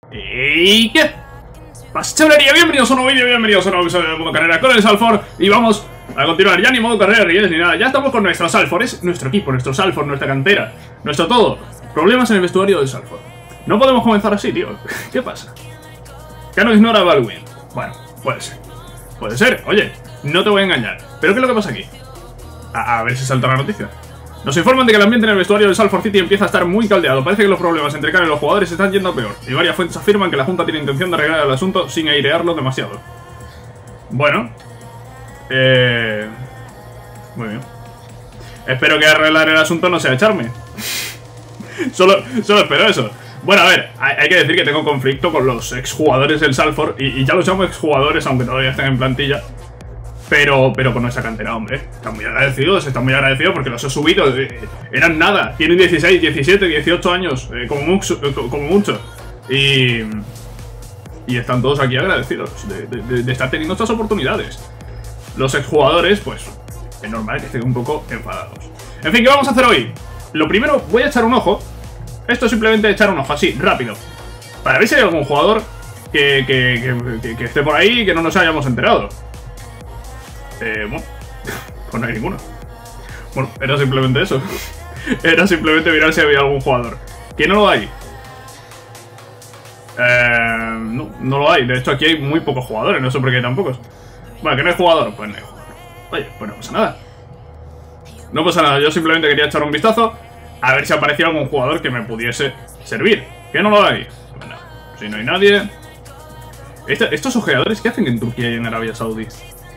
¿Y qué pasa, chavalería? Bienvenidos a un nuevo vídeo, bienvenidos a un nuevo episodio de Modo Carrera con el Salford. Y vamos a continuar, ya ni modo carrera ni nada. Ya estamos con nuestro Salford, es nuestro equipo, nuestro Salford, nuestra cantera, nuestro todo. Problemas en el vestuario del Salford. No podemos comenzar así, tío. ¿Qué pasa? Cano ignora a Baldwin. Bueno, puede ser. Puede ser, oye, no te voy a engañar. ¿Pero qué es lo que pasa aquí? A ver si salta la noticia. Nos informan de que el ambiente en el vestuario del Salford City empieza a estar muy caldeado. Parece que los problemas entre Cano y los jugadores están yendo a peor. Y varias fuentes afirman que la Junta tiene intención de arreglar el asunto sin airearlo demasiado. Bueno. Muy bien. Espero que arreglar el asunto no sea echarme. Solo espero eso. Bueno, a ver, hay que decir que tengo conflicto con los exjugadores del Salford. Y ya los llamo exjugadores, aunque todavía estén en plantilla. Pero con nuestra cantera, hombre. Están muy agradecidos porque los he subido. Eran nada. Tienen 16, 17, 18 años. Como mucho. Y están todos aquí agradecidos de estar teniendo estas oportunidades. Los exjugadores, pues, es normal que estén un poco enfadados. En fin, ¿qué vamos a hacer hoy? Lo primero, voy a echar un ojo. Esto es simplemente echar un ojo, así, rápido. Para ver si hay algún jugador que esté por ahí y que no nos hayamos enterado. Bueno, pues no hay ninguno. Bueno, era simplemente eso. Era simplemente mirar si había algún jugador. Que no lo hay. No lo hay. De hecho, aquí hay muy pocos jugadores. No sé por qué hay tan pocos. Bueno, que no hay jugador. Pues no hay jugador. Oye, pues no pasa nada. No pasa nada. Yo simplemente quería echar un vistazo a ver si aparecía algún jugador que me pudiese servir. Que no lo hay. Bueno, si no hay nadie. Estos ojeadores, ¿qué hacen en Turquía y en Arabia Saudí?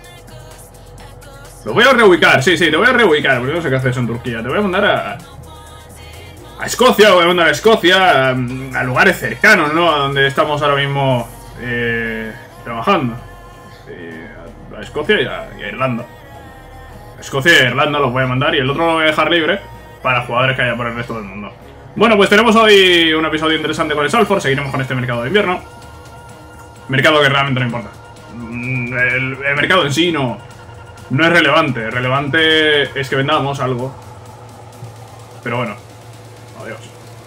Lo voy a reubicar, sí, te voy a reubicar, porque no sé qué haces en Turquía. Te voy a mandar a Escocia, voy a mandar a Escocia, a lugares cercanos, ¿no? A donde estamos ahora mismo trabajando. A Escocia y a Irlanda. A Escocia y a Irlanda los voy a mandar y el otro lo voy a dejar libre para jugadores que haya por el resto del mundo. Bueno, pues tenemos hoy un episodio interesante con el Salford, seguiremos con este mercado de invierno. Mercado que realmente no importa. El mercado en sí no es relevante. Relevante es que vendamos algo. Pero bueno. Adiós.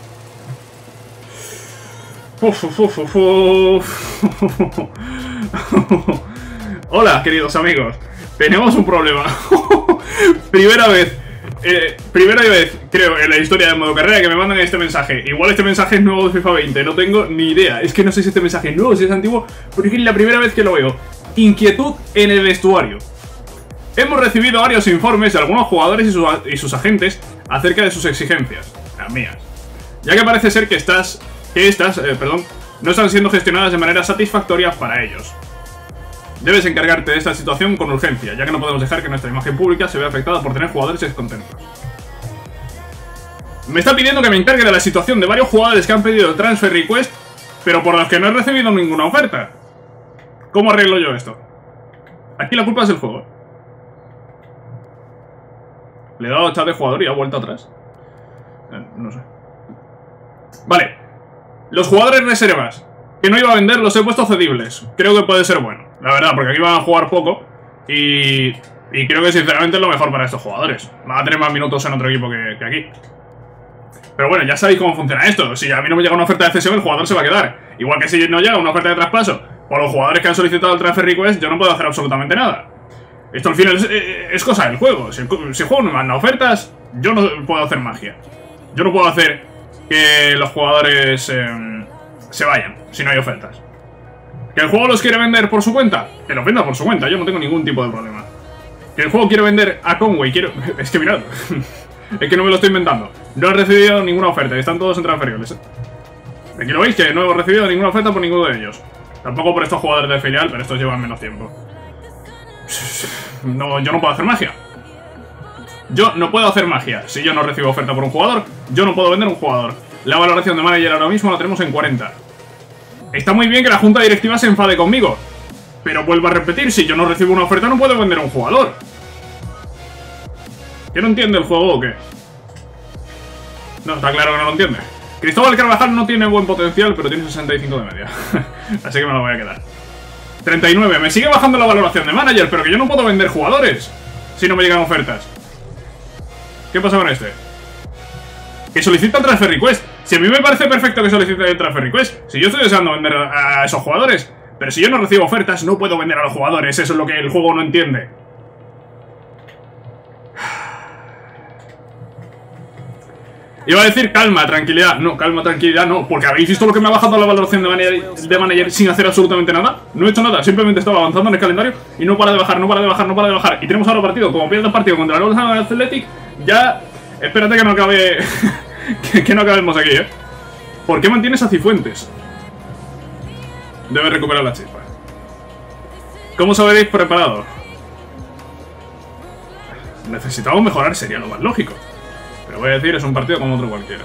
Hola, queridos amigos. Tenemos un problema. Primera vez, creo, en la historia de Modo Carrera que me mandan este mensaje. Igual este mensaje es nuevo de FIFA 20, no tengo ni idea. Es que no sé si este mensaje es nuevo, si es antiguo, porque es la primera vez que lo veo. Inquietud en el vestuario. Hemos recibido varios informes de algunos jugadores y sus agentes acerca de sus exigencias, las mías, ya que parece ser que estas no están siendo gestionadas de manera satisfactoria para ellos. Debes encargarte de esta situación con urgencia, ya que no podemos dejar que nuestra imagen pública se vea afectada por tener jugadores descontentos. Me está pidiendo que me encargue de la situación de varios jugadores que han pedido transfer request, pero por los que no he recibido ninguna oferta. ¿Cómo arreglo yo esto? Aquí la culpa es del juego. Le he dado a chat de jugador y ha vuelto atrás. No sé. Vale. Los jugadores reservas que no iba a vender los he puesto cedibles. Creo que puede ser bueno, la verdad, porque aquí van a jugar poco. Y creo que sinceramente es lo mejor para estos jugadores. Van a tener más minutos en otro equipo que aquí. Pero bueno, ya sabéis cómo funciona esto. Si a mí no me llega una oferta de cesión, el jugador se va a quedar. Igual que si no llega una oferta de traspaso por los jugadores que han solicitado el transfer request, yo no puedo hacer absolutamente nada. Esto al final es cosa del juego. Si el juego no me manda ofertas, yo no puedo hacer magia. Yo no puedo hacer que los jugadores se vayan si no hay ofertas. ¿Que el juego los quiere vender por su cuenta? Que los venda por su cuenta, yo no tengo ningún tipo de problema. ¿Que el juego quiere vender a Conway? Es que mirad, es que no me lo estoy inventando. No he recibido ninguna oferta, están todos en transferibles. Aquí lo veis, que no he recibido ninguna oferta por ninguno de ellos. Tampoco por estos jugadores de filial, pero estos llevan menos tiempo. No, yo no puedo hacer magia. Yo no puedo hacer magia. Si yo no recibo oferta por un jugador, yo no puedo vender un jugador. La valoración de manager ahora mismo la tenemos en 40. Está muy bien que la junta directiva se enfade conmigo, pero vuelvo a repetir, si yo no recibo una oferta no puedo vender a un jugador. ¿Que no entiende el juego o qué? No, está claro que no lo entiende. Cristóbal Carvajal no tiene buen potencial, pero tiene 65 de media. Así que me lo voy a quedar. 39, me sigue bajando la valoración de manager, pero que yo no puedo vender jugadores si no me llegan ofertas. ¿Qué pasa con este? Que solicita transfer request. Si a mí me parece perfecto que solicite el transfer request, si yo estoy deseando vender a esos jugadores, pero si yo no recibo ofertas, no puedo vender a los jugadores. Eso es lo que el juego no entiende. Iba a decir calma, tranquilidad. No, calma, tranquilidad, no. Porque habéis visto lo que me ha bajado la valoración de manager sin hacer absolutamente nada. No he hecho nada, simplemente estaba avanzando en el calendario y no para de bajar, no para de bajar, no para de bajar. Y tenemos ahora partido, como pierdo el partido contra el Oldham Athletic, ya... Espérate que no acabe... que no acabemos aquí, ¿eh? ¿Por qué mantienes a Cifuentes? Debe recuperar la chispa. ¿Cómo os habéis preparado? Necesitamos mejorar, sería lo más lógico. Pero voy a decir, es un partido como otro cualquiera.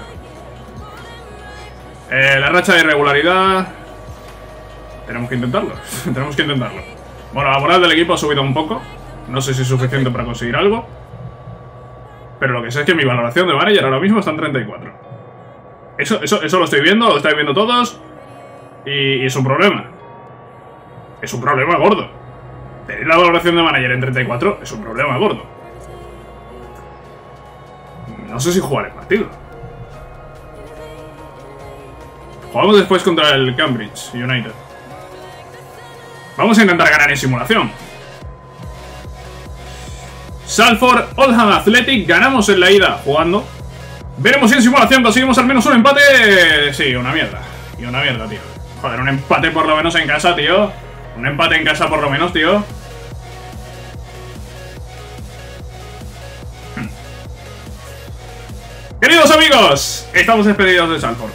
La racha de irregularidad... Tenemos que intentarlo. Tenemos que intentarlo. Bueno, la moral del equipo ha subido un poco. No sé si es suficiente para conseguir algo. Pero lo que sé es que mi valoración de manager ahora mismo está en 34. Eso lo estoy viendo, lo estáis viendo todos. Y es un problema. Es un problema gordo. Tener la valoración de manager en 34 es un problema gordo. No sé si jugar el partido. Jugamos después contra el Cambridge United. Vamos a intentar ganar en simulación. Salford, Oldham Athletic, ganamos en la ida jugando. Veremos si en simulación conseguimos al menos un empate. Sí, una mierda. Y una mierda, tío. Joder, un empate por lo menos en casa, tío. Un empate en casa por lo menos, tío. Queridos amigos, estamos despedidos de Salford.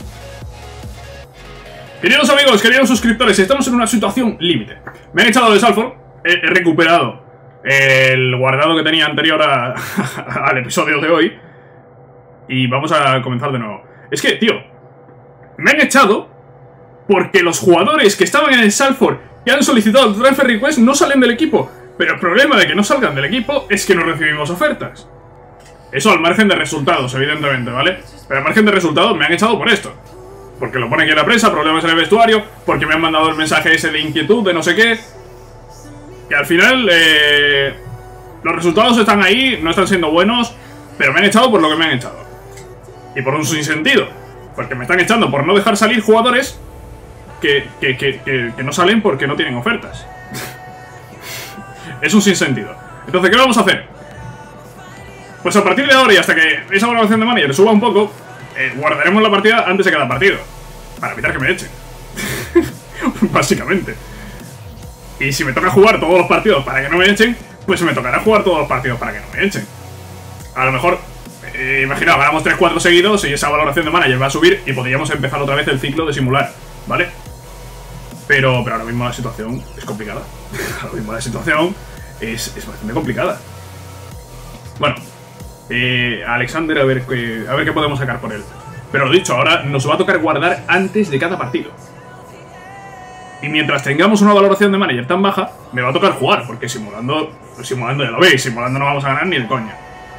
Queridos amigos, queridos suscriptores, estamos en una situación límite. Me han echado de Salford, he recuperado el guardado que tenía anterior al episodio de hoy. Y vamos a comenzar de nuevo. Es que, tío, me han echado porque los jugadores que estaban en el Salford que han solicitado el transfer request no salen del equipo. Pero el problema de que no salgan del equipo es que no recibimos ofertas. Eso al margen de resultados, evidentemente, ¿vale? Pero al margen de resultados me han echado por esto. Porque lo pone aquí en la prensa, problemas en el vestuario, porque me han mandado el mensaje ese de inquietud, de no sé qué. Que al final, los resultados están ahí, no están siendo buenos, pero me han echado por lo que me han echado. Y por un sinsentido. Porque me están echando por no dejar salir jugadores que no salen porque no tienen ofertas. Es un sinsentido. Entonces, ¿qué vamos a hacer? Pues a partir de ahora y hasta que esa valoración de manager suba un poco, guardaremos la partida antes de cada partido. Para evitar que me echen. Básicamente. Y si me toca jugar todos los partidos para que no me echen, pues me tocará jugar todos los partidos para que no me echen. A lo mejor, imaginaos, ganamos 3-4 seguidos y esa valoración de manager va a subir y podríamos empezar otra vez el ciclo de simular, ¿vale? Pero ahora mismo la situación es complicada. Ahora mismo la situación es bastante complicada. Bueno, Alexander, a ver qué podemos sacar por él. Pero lo dicho, ahora nos va a tocar guardar antes de cada partido. Y mientras tengamos una valoración de manager tan baja, me va a tocar jugar, porque simulando ya lo veis, simulando no vamos a ganar ni de coña.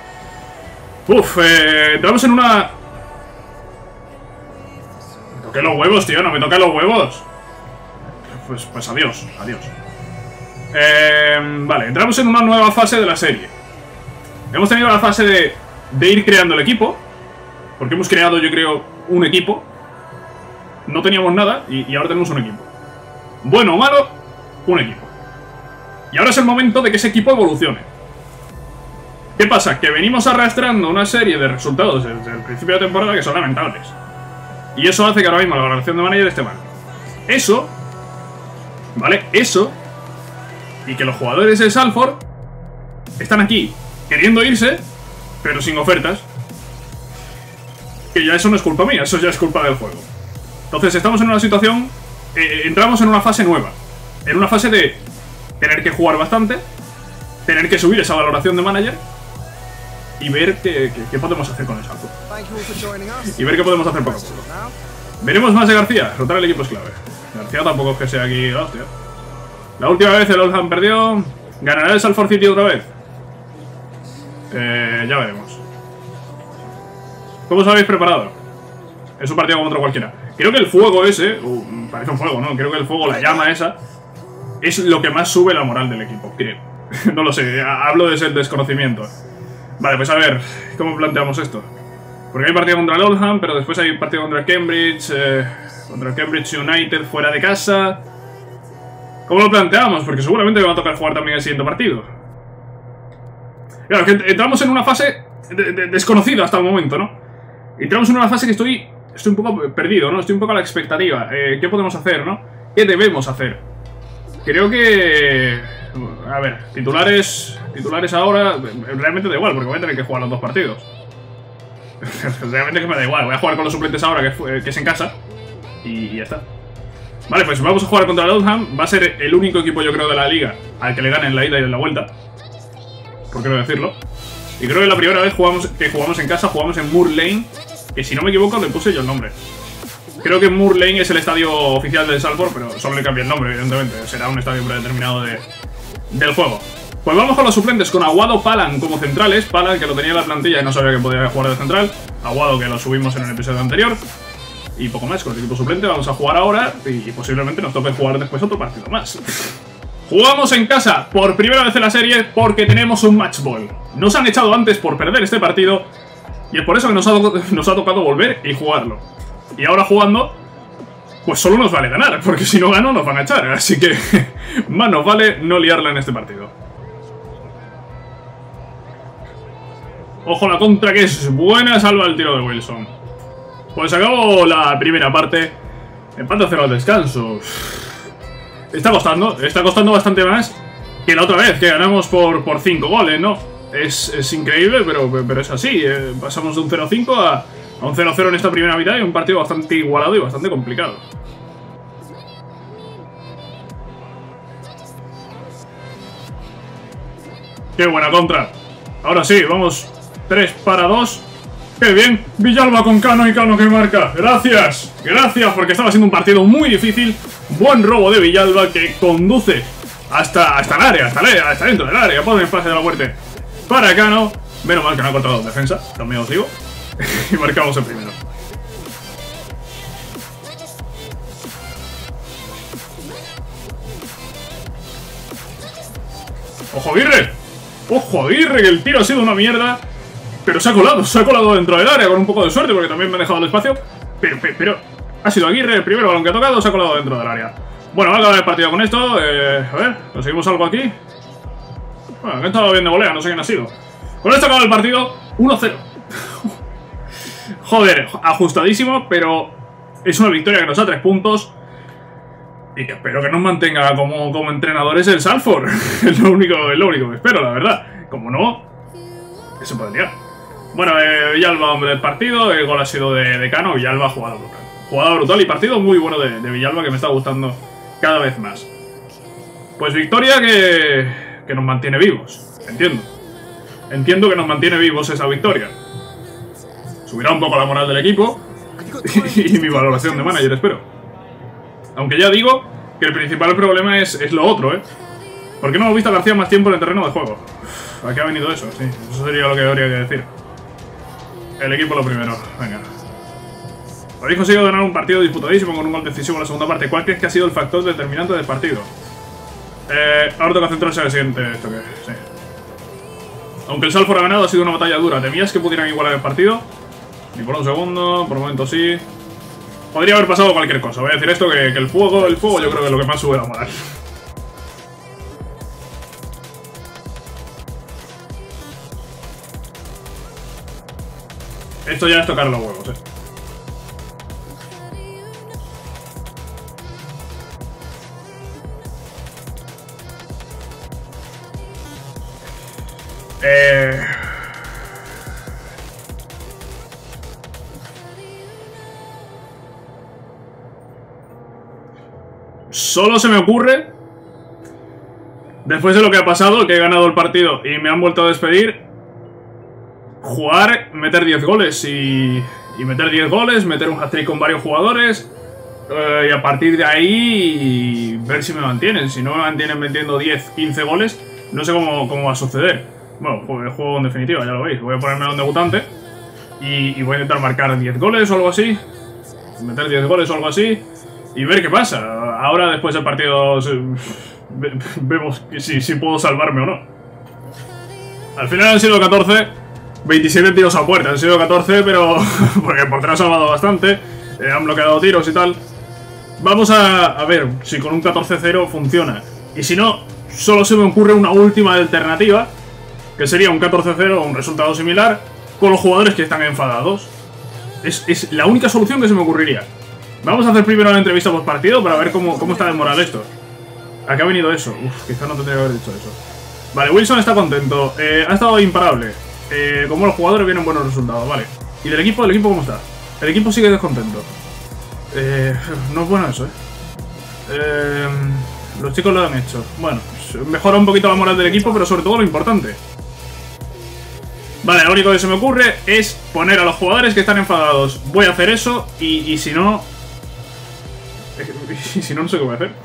Entramos en una... Me toqué los huevos, tío, no me toqué los huevos. Pues adiós. Vale, entramos en una nueva fase de la serie. Hemos tenido la fase de ir creando el equipo, porque hemos creado, yo creo, un equipo. No teníamos nada y ahora tenemos un equipo. Bueno o malo, un equipo. Y ahora es el momento de que ese equipo evolucione. ¿Qué pasa? Que venimos arrastrando una serie de resultados desde el principio de temporada que son lamentables. Y eso hace que ahora mismo la valoración de manager esté mal. Eso, ¿vale? Eso, y que los jugadores de Salford están aquí queriendo irse, pero sin ofertas. Que ya eso no es culpa mía, eso ya es culpa del juego. Entonces estamos en una situación... entramos en una fase nueva. En una fase de tener que jugar bastante, tener que subir esa valoración de manager y ver qué podemos hacer con el Salford. Y ver qué podemos hacer poco a poco. Veremos más de García. Rotar el equipo es clave. García tampoco es que sea aquí la hostia. La última vez el Oldham perdió. ¿Ganará el Salford City otra vez? Ya veremos. ¿Cómo os habéis preparado? Es un partido como otro cualquiera. Creo que el fuego ese... parece un fuego, ¿no? Creo que el fuego, la llama esa, es lo que más sube la moral del equipo, creo. No lo sé, hablo desde el desconocimiento. Vale, pues a ver, ¿cómo planteamos esto? Porque hay partido contra el Oldham, pero después hay partido contra el Cambridge United fuera de casa. ¿Cómo lo planteamos? Porque seguramente me va a tocar jugar también el siguiente partido. Claro, que entramos en una fase desconocida hasta el momento, ¿no? Entramos en una fase que estoy un poco perdido, ¿no? Estoy un poco a la expectativa. ¿Qué podemos hacer, no? ¿Qué debemos hacer? Creo que... A ver, titulares ahora... Realmente da igual, porque voy a tener que jugar los dos partidos. Realmente que me da igual. Voy a jugar con los suplentes ahora, que es en casa. Y ya está. Vale, pues vamos a jugar contra el Oldham. Va a ser el único equipo, yo creo, de la liga al que le ganen la ida y la vuelta. ¿Por qué no decirlo? Y creo que la primera vez que jugamos en casa, jugamos en Moor Lane. Que si no me equivoco, le puse yo el nombre. Creo que Moor Lane es el estadio oficial del Salford, pero solo le cambié el nombre, evidentemente. Será un estadio predeterminado del juego. Pues vamos con los suplentes, con Aguado, Palan como centrales. Palan, que lo tenía en la plantilla y no sabía que podía jugar de central. Aguado, que lo subimos en el episodio anterior. Y poco más, con el equipo suplente vamos a jugar ahora. Y posiblemente nos toque jugar después otro partido más. Jugamos en casa por primera vez en la serie porque tenemos un match ball. Nos han echado antes por perder este partido y es por eso que nos ha tocado volver y jugarlo. Y ahora jugando, pues solo nos vale ganar, porque si no gano nos van a echar. Así que más nos vale no liarla en este partido. Ojo la contra, que es buena, salva el tiro de Wilson. Pues acabó la primera parte. Empate a 0 al descanso. Está costando bastante más que la otra vez, que ganamos por 5 goles, ¿no? Es increíble, pero es así. Pasamos de un 0-5 a un 0-0 en esta primera mitad y un partido bastante igualado y bastante complicado. ¡Qué buena contra! Ahora sí, vamos 3-2. ¡Qué bien! Villalba con Cano y Cano que marca. ¡Gracias! Gracias, porque estaba siendo un partido muy difícil. Buen robo de Villalba que conduce hasta el área, hasta dentro del área. Pone el pase de la muerte para Cano. Menos mal que no ha cortado defensa, también os digo. Y marcamos el primero. ¡Ojo Aguirre! ¡Ojo Aguirre! Que el tiro ha sido una mierda. Pero se ha colado dentro del área con un poco de suerte porque también me ha dejado el espacio. Pero ha sido Aguirre el primero balón que ha tocado, se ha colado dentro del área. Bueno, va a acabar el partido con esto. A ver, ¿conseguimos algo aquí? Bueno, que he estado bien de volea, no sé quién ha sido. Con esto acaba el partido 1-0. Joder, ajustadísimo, pero es una victoria que nos da 3 puntos. Y que espero que nos mantenga como entrenadores el Salford. Es lo único que espero, la verdad. Como no, que se puede liar. Bueno, Villalba, hombre del partido. El gol ha sido de Cano. Villalba ha jugado brutal. Jugada brutal y partido muy bueno de Villalba, que me está gustando cada vez más. Pues victoria que nos mantiene vivos. Entiendo que nos mantiene vivos esa victoria. Subirá un poco la moral del equipo y mi valoración de manager, espero. Aunque ya digo que el principal problema es lo otro, ¿eh? ¿Por qué no hemos visto a García más tiempo en el terreno de juego? ¿A qué ha venido eso? Sí, eso sería lo que habría que decir. El equipo lo primero, venga. Habéis conseguido ganar un partido disputadísimo con un gol decisivo en la segunda parte. ¿Cuál crees que ha sido el factor determinante del partido? Ahora toca centrarse en el siguiente toque, sí. Aunque el Salford ha ganado, ha sido una batalla dura. ¿Temías que pudieran igualar el partido? Ni por un segundo, por un momento sí. Podría haber pasado cualquier cosa. Voy a decir esto, que el fuego yo creo que es lo que más sube la moral. Esto ya es tocar los huevos, Solo se me ocurre, después de lo que ha pasado, que he ganado el partido y me han vuelto a despedir, jugar, meter 10 goles y meter 10 goles, meter un hat-trick con varios jugadores, y a partir de ahí ver si me mantienen. Si no me mantienen metiendo 10, 15 goles, no sé cómo va a suceder. Bueno, pues el juego en definitiva, ya lo veis. Voy a ponerme a un debutante y voy a intentar marcar 10 goles o algo así, meter 10 goles o algo así y ver qué pasa. Ahora, después del partido, vemos si puedo salvarme o no. Al final han sido 14. 27 tiros a puerta, han sido 14, pero porque el portero ha salvado bastante, han bloqueado tiros y tal. Vamos a ver si con un 14-0 funciona. Y si no, solo se me ocurre una última alternativa, que sería un 14-0 o un resultado similar con los jugadores que están enfadados. Es la única solución que se me ocurriría. Vamos a hacer primero la entrevista post partido para ver cómo está de moral esto. ¿A qué ha venido eso? Uf, quizás no tendría que haber dicho eso. Vale, Wilson está contento. Ha estado imparable. Como los jugadores vienen buenos resultados, vale. ¿Y del equipo? ¿El equipo cómo está? El equipo sigue descontento. No es bueno eso, los chicos lo han hecho. Bueno, mejora un poquito la moral del equipo, pero sobre todo lo importante. Vale, lo único que se me ocurre es poner a los jugadores que están enfadados. Voy a hacer eso y si no... Y si no, no sé qué voy a hacer.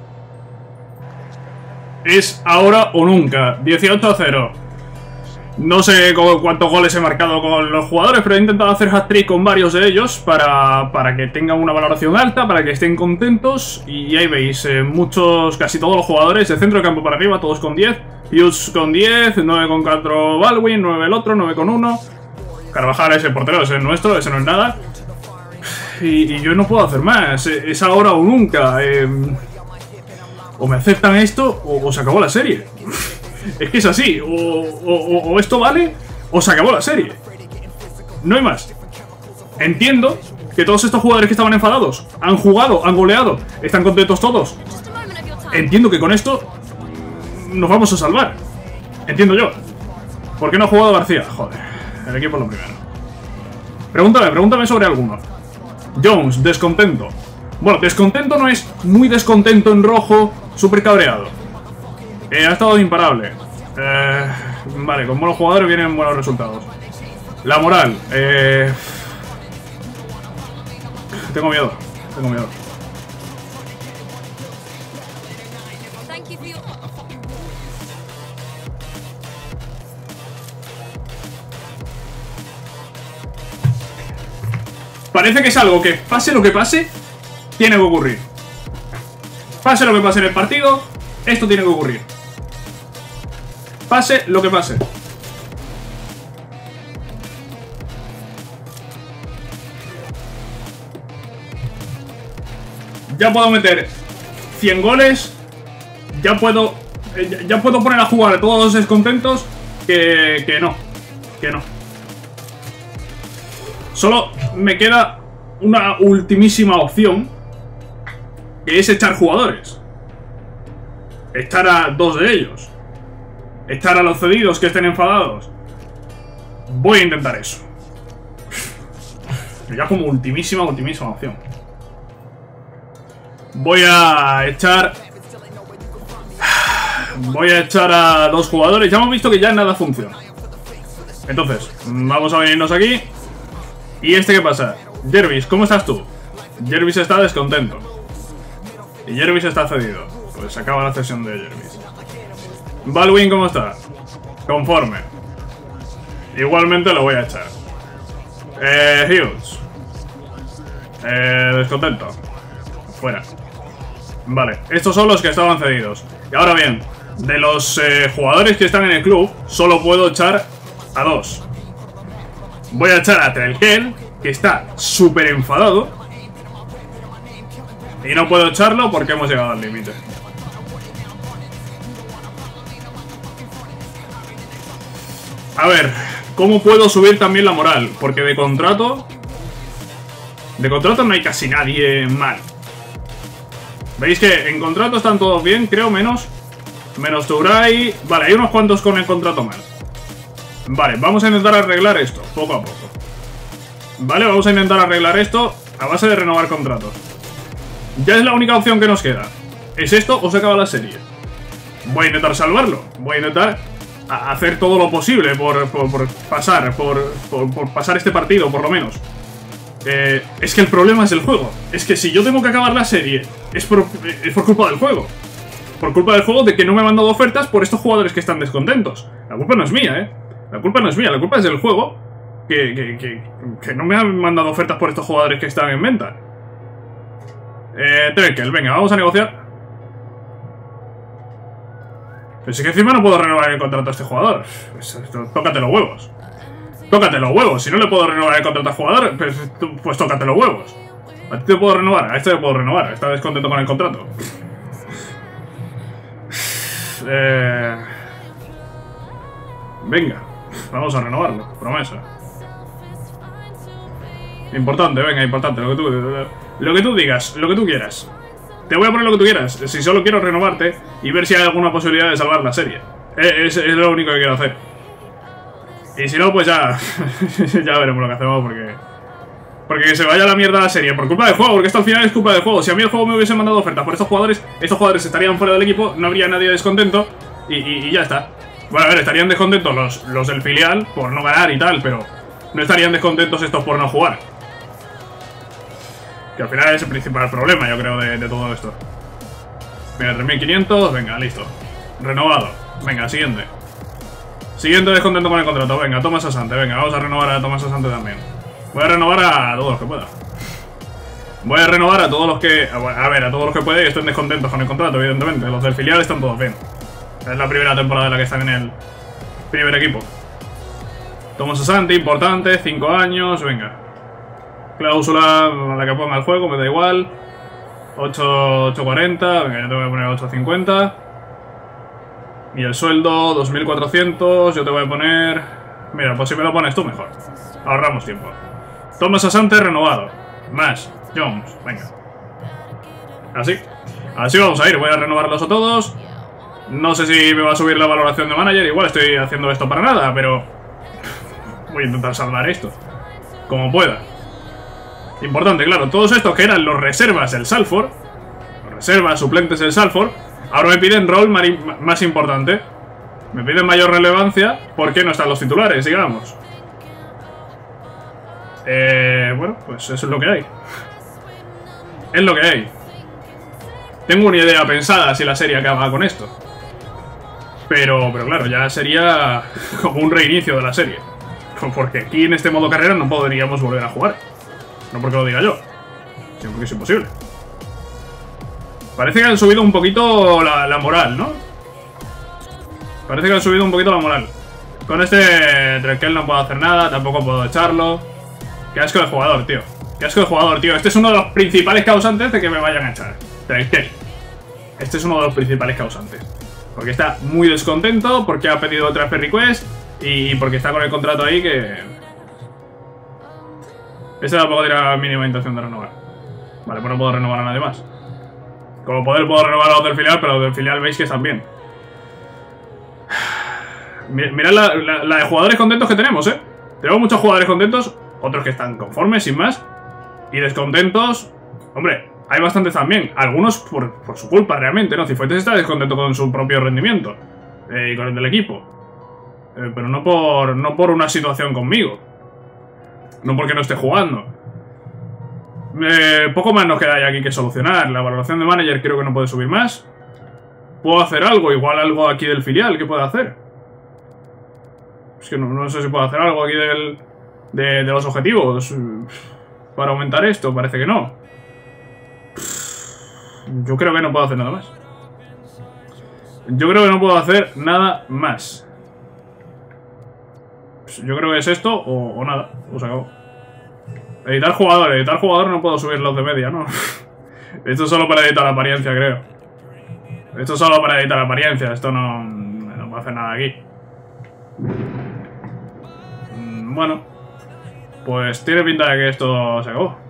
Es ahora o nunca. 18-0. No sé cuántos goles he marcado con los jugadores, pero he intentado hacer hat-trick con varios de ellos para que tengan una valoración alta, para que estén contentos. Y ahí veis, casi todos los jugadores de centro de campo para arriba, todos con 10. Hughes con 10, 9,4 Baldwin, 9 el otro, 9,1. Carvajal es el portero, ese es nuestro, ese no es nada. Y yo no puedo hacer más, es ahora o nunca. O me aceptan esto o se acabó la serie. Es que es así, o esto vale o se acabó la serie. No hay más. Entiendo que todos estos jugadores que estaban enfadados han jugado, han goleado, están contentos todos. Entiendo que con esto nos vamos a salvar. Entiendo yo. ¿Por qué no ha jugado García? Joder, el equipo es lo primero. Pregúntame sobre alguno. Jones, descontento. Bueno, descontento no es muy descontento en rojo, súper cabreado. Ha estado imparable. Vale, con buenos jugadores vienen buenos resultados. La moral. Tengo miedo. Parece que es algo que, pase lo que pase, tiene que ocurrir. Pase lo que pase en el partido, esto tiene que ocurrir. Pase lo que pase. Ya puedo meter 100 goles. Ya puedo poner a jugar a todos descontentos. Que no. Solo me queda una ultimísima opción, que es echar jugadores. Echar a 2 de ellos. Echar a los cedidos que estén enfadados. Voy a intentar eso. Ya como ultimísima opción. Voy a echar a 2 jugadores. Ya hemos visto que ya nada funciona. Entonces, vamos a venirnos aquí. ¿Y este qué pasa? Jervis, ¿cómo estás tú? Jervis está descontento. Y Jervis está cedido. Pues se acaba la cesión de Jervis. Baldwin, ¿cómo está? Conforme. Igualmente lo voy a echar. Hughes. Descontento. Fuera. Vale, estos son los que estaban cedidos. Y ahora bien, de los jugadores que están en el club, solo puedo echar a 2. Voy a echar a Trelkel, que está súper enfadado. Y no puedo echarlo porque hemos llegado al límite. A ver, ¿cómo puedo subir también la moral? Porque de contrato no hay casi nadie mal. ¿Veis que en contrato están todos bien? Creo menos Touray. Vale, hay unos cuantos con el contrato mal. Vale, vamos a intentar arreglar esto, poco a poco. Vale, vamos a intentar arreglar esto a base de renovar contratos. Ya es la única opción que nos queda. ¿Es esto o se acaba la serie? Voy a intentar salvarlo. Voy a intentar hacer todo lo posible por pasar este partido, por lo menos. Es que el problema es el juego. Es que si yo tengo que acabar la serie, es por culpa del juego. Por culpa del juego de que no me han mandado ofertas por estos jugadores que están descontentos. La culpa no es mía, La culpa no es mía, la culpa es del juego que no me han mandado ofertas por estos jugadores que están en venta. Trelkel, venga, vamos a negociar. Pero si que encima no puedo renovar el contrato a este jugador. Pues, tócate los huevos. tócate los huevos. Si no le puedo renovar el contrato al jugador, pues tócate los huevos. A ti te puedo renovar, a este le puedo renovar. Está descontento con el contrato. Venga, vamos a renovarlo, promesa. Importante, venga, importante. Lo que tú digas, lo que tú quieras. Te voy a poner lo que tú quieras. Si solo quiero renovarte y ver si hay alguna posibilidad de salvar la serie. Es lo único que quiero hacer. Y si no, pues ya ya veremos lo que hacemos, porque que se vaya a la mierda la serie por culpa del juego, porque esto al final es culpa del juego. Si a mí el juego me hubiese mandado ofertas por estos jugadores estarían fuera del equipo, no habría nadie descontento y ya está. Bueno, a ver, estarían descontentos los del filial por no ganar y tal, pero no estarían descontentos estos por no jugar. Que al final es el principal problema, yo creo, de todo esto. Venga, 3500, venga, listo. Renovado. Venga, siguiente. Siguiente descontento con el contrato. Venga, Tomás Asante, venga, vamos a renovar a Tomás Asante también. Voy a renovar a todos los que pueda. Voy a renovar a todos los que... A ver, a todos los que pueda y estén descontentos con el contrato, evidentemente. Los del filial están todos bien. Es la primera temporada en la que están en el primer equipo. Tomás Asante, importante, 5 años, venga. Cláusula a la que ponga el juego, me da igual. 840, venga, yo te voy a poner 850. Y el sueldo, 2400, yo te voy a poner... Mira, pues si me lo pones tú mejor. Ahorramos tiempo. Tomás Asante renovado. Más, Jones, venga. Así vamos a ir, voy a renovarlos a todos. No sé si me va a subir la valoración de manager, igual estoy haciendo esto para nada, pero... voy a intentar salvar esto como pueda. Importante, claro, todos estos que eran los reservas del Salford, los reservas suplentes del Salford, ahora me piden rol más importante. Me piden mayor relevancia porque no están los titulares, digamos. Bueno, pues eso es lo que hay. Es lo que hay. Tengo una idea pensada si la serie acaba con esto. Pero claro, ya sería como un reinicio de la serie. Porque aquí en este modo carrera no podríamos volver a jugar. No porque lo diga yo, sino porque es imposible. Parece que han subido un poquito la moral, ¿no? Parece que han subido un poquito la moral. Con este Trekkel no puedo hacer nada, tampoco puedo echarlo. Qué asco de jugador, tío. Qué asco de jugador, tío. Este es uno de los principales causantes de que me vayan a echar. Trekkel. Este es uno de los principales causantes. Porque está muy descontento, porque ha pedido transfer request y porque está con el contrato ahí que... Este tampoco tiene la mínima intención de renovar. Vale, pues no puedo renovar a nadie más. Como poder puedo renovar a los del filial, pero los del filial veis que están bien. Mirad la de jugadores contentos que tenemos, ¿eh? Tenemos muchos jugadores contentos, otros que están conformes, sin más. Y descontentos... Hombre, hay bastantes también. Algunos por su culpa, realmente, ¿no? Cifuentes está descontento con su propio rendimiento. Y con el del equipo. Pero no por una situación conmigo. No porque no esté jugando. Poco más nos queda ya aquí que solucionar. La valoración de manager creo que no puede subir más. ¿Puedo hacer algo? Igual algo aquí del filial. ¿Qué puedo hacer? Es que no sé si puedo hacer algo aquí de los objetivos. Para aumentar esto. Parece que no. Yo creo que no puedo hacer nada más. Yo creo que no puedo hacer nada más. Yo creo que es esto o nada. O se acabó. Editar jugador no puedo subir los de media, ¿no? Esto es solo para editar apariencia, creo. Esto es solo para editar apariencia. Esto no puedo hacer nada aquí. Bueno. Pues tiene pinta de que esto se acabó.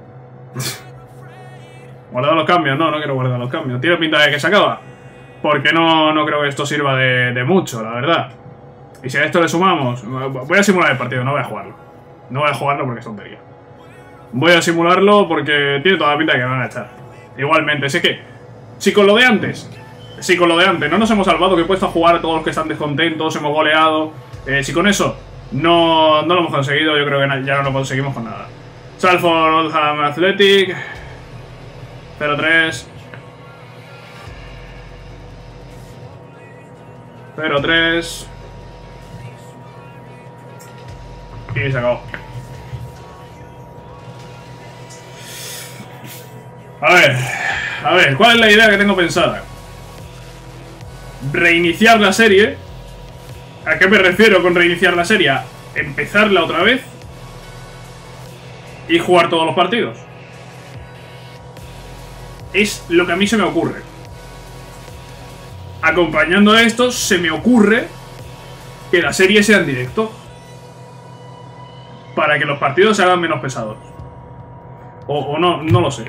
Guardar los cambios. No quiero guardar los cambios. Tiene pinta de que se acaba. Porque no creo que esto sirva de mucho, la verdad. Y si a esto le sumamos... Voy a simular el partido, no voy a jugarlo. No voy a jugarlo porque es tontería. Voy a simularlo porque tiene toda la pinta de que me van a echar. Igualmente, sé que... Si con lo de antes no nos hemos salvado, que he puesto a jugar a todos los que están descontentos, hemos goleado... si con eso no lo hemos conseguido, yo creo que ya no lo conseguimos con nada. Salford Oldham Athletic... 0-3... 0-3... Y se acabó. A ver, ¿cuál es la idea que tengo pensada? Reiniciar la serie. ¿A qué me refiero con reiniciar la serie? empezarla otra vez y jugar todos los partidos. Es lo que a mí se me ocurre. Acompañando a esto, se me ocurre que la serie sea en directo, para que los partidos se hagan menos pesados. O no, no lo sé.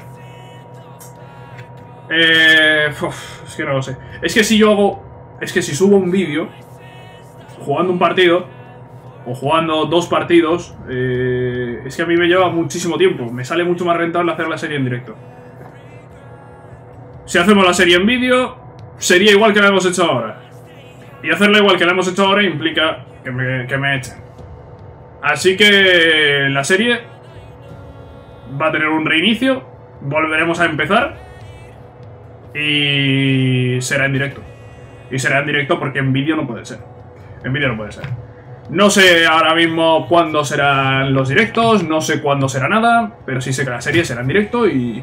Es que no lo sé. Es que si yo hago... Es que si subo un vídeo jugando un partido o jugando 2 partidos, es que a mí me lleva muchísimo tiempo. Me sale mucho más rentable hacer la serie en directo. Si hacemos la serie en vídeo, sería igual que la hemos hecho ahora. Y hacerla igual que la hemos hecho ahora implica que me echen. Así que la serie va a tener un reinicio. Volveremos a empezar. Y será en directo. Y será en directo porque en vídeo no puede ser. En vídeo no puede ser. No sé ahora mismo cuándo serán los directos. No sé cuándo será nada. Pero sí sé que la serie será en directo y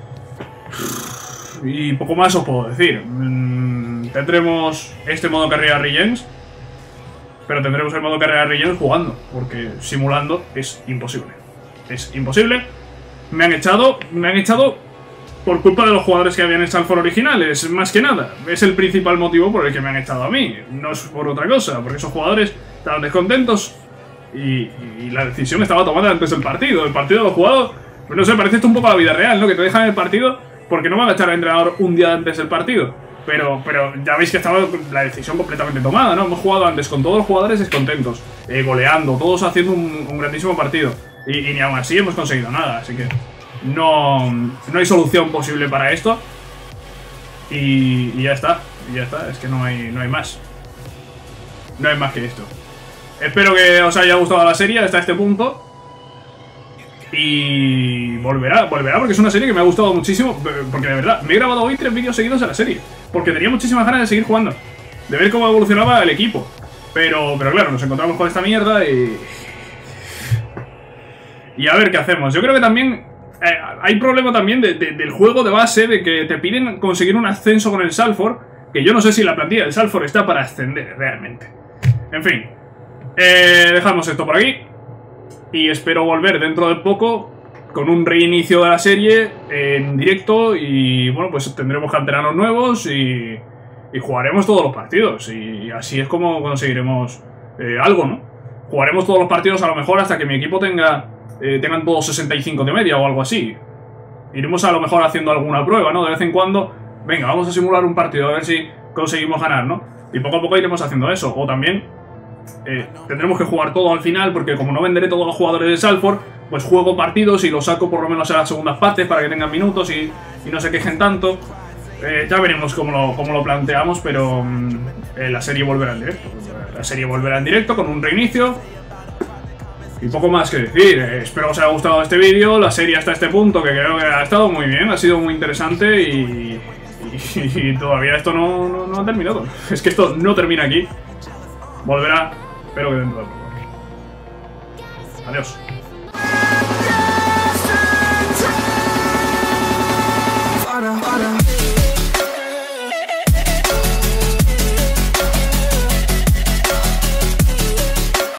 poco más os puedo decir. Tendremos este modo carrera Regens, pero tendremos el modo carrera Regens jugando, porque simulando es imposible. Es imposible. Me han echado por culpa de los jugadores que habían hecho el foro originales, más que nada. Es el principal motivo por el que me han echado a mí. No es por otra cosa, porque esos jugadores estaban descontentos y la decisión estaba tomada antes del partido. El partido lo he jugado, pues no sé, parece esto un poco la vida real, ¿no? Que te dejan el partido porque no van a echar al entrenador un día antes del partido. Pero ya veis que estaba la decisión completamente tomada, ¿no? Hemos jugado antes con todos los jugadores descontentos, goleando, todos haciendo un grandísimo partido. Y ni aún así hemos conseguido nada, así que no hay solución posible para esto. Y ya está, es que no hay más. No hay más que esto. Espero que os haya gustado la serie hasta este punto. Y volverá porque es una serie que me ha gustado muchísimo. Porque de verdad, me he grabado hoy 3 vídeos seguidos de la serie, porque tenía muchísimas ganas de seguir jugando, de ver cómo evolucionaba el equipo. Pero claro, nos encontramos con esta mierda y a ver qué hacemos. Yo creo que también hay problema también del juego de base, de que te piden conseguir un ascenso con el Salford, que yo no sé si la plantilla del Salford está para ascender realmente. En fin, dejamos esto por aquí. Y espero volver dentro de poco con un reinicio de la serie en directo. Y bueno, pues tendremos canteranos nuevos y jugaremos todos los partidos. Y así es como conseguiremos algo, ¿no? Jugaremos todos los partidos a lo mejor hasta que mi equipo tengan todos 65 de media o algo así. Iremos a lo mejor haciendo alguna prueba, ¿no? De vez en cuando, venga, vamos a simular un partido a ver si conseguimos ganar, ¿no? Y poco a poco iremos haciendo eso. O también tendremos que jugar todo al final, porque como no venderé todos los jugadores de Salford, pues juego partidos y los saco por lo menos a las segundas partes para que tengan minutos y no se quejen tanto. Ya veremos cómo lo planteamos, pero la serie volverá en directo. La serie volverá en directo con un reinicio. Y poco más que decir. Espero que os haya gustado este vídeo, la serie hasta este punto, que creo que ha estado muy bien, ha sido muy interesante y todavía esto no ha terminado. Es que esto no termina aquí. Volverá, espero que dentro de poco. Adiós.